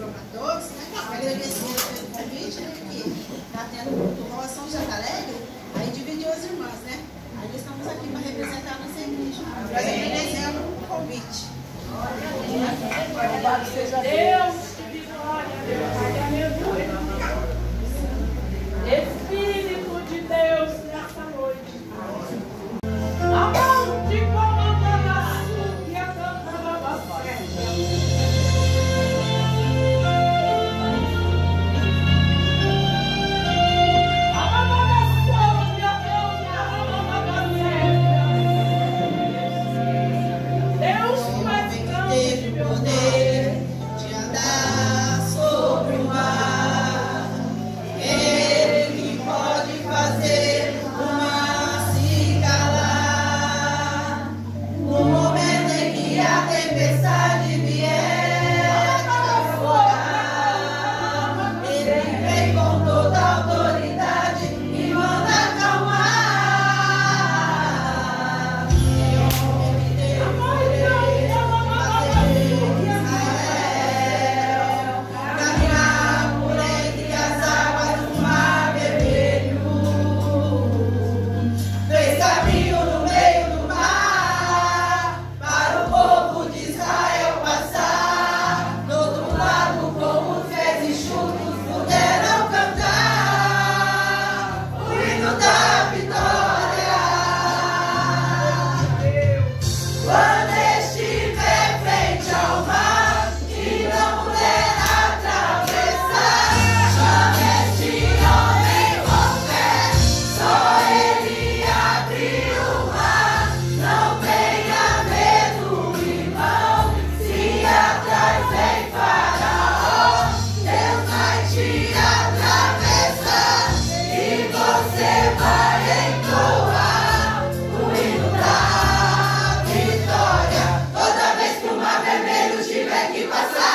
para todos, né? Agradecer pelo convite, né? Que está tendo o Rosa São José Alegre, aí dividiu as irmãs, né? Aí estamos aqui para representar a nossa igreja. Nós agradecemos o convite. Louvado seja Deus, que glória, aleluia. Espírito de Deus nessa noite. A mão de comandar a sua e a cantar a festa. A mamadação e a cantar a mamadação. Deus faz Teve o poder de andar sobre o mar. Ele que pode fazer o mar se calar. No momento em que a tempestade vier para afogar, ele vem com toda a autoridade e manda acalmar. Ele teve o poder de fazer Israel caminhar por entre as águas do mar vermelho. Fez caminho no meio do mar para o povo de Israel passar. Do outro lado, como os pés enxutos puderam cantar o hino da vitória. Quando estiver frente ao mar e não puder atravessar, chame este homem com fé, só ele abre o mar. Não tenha medo, irmão, se atrás vem Faraó, Deus vai te atravessar e você vai entoar o hino da vitória. Toda vez que o mar vermelho tiver que passar,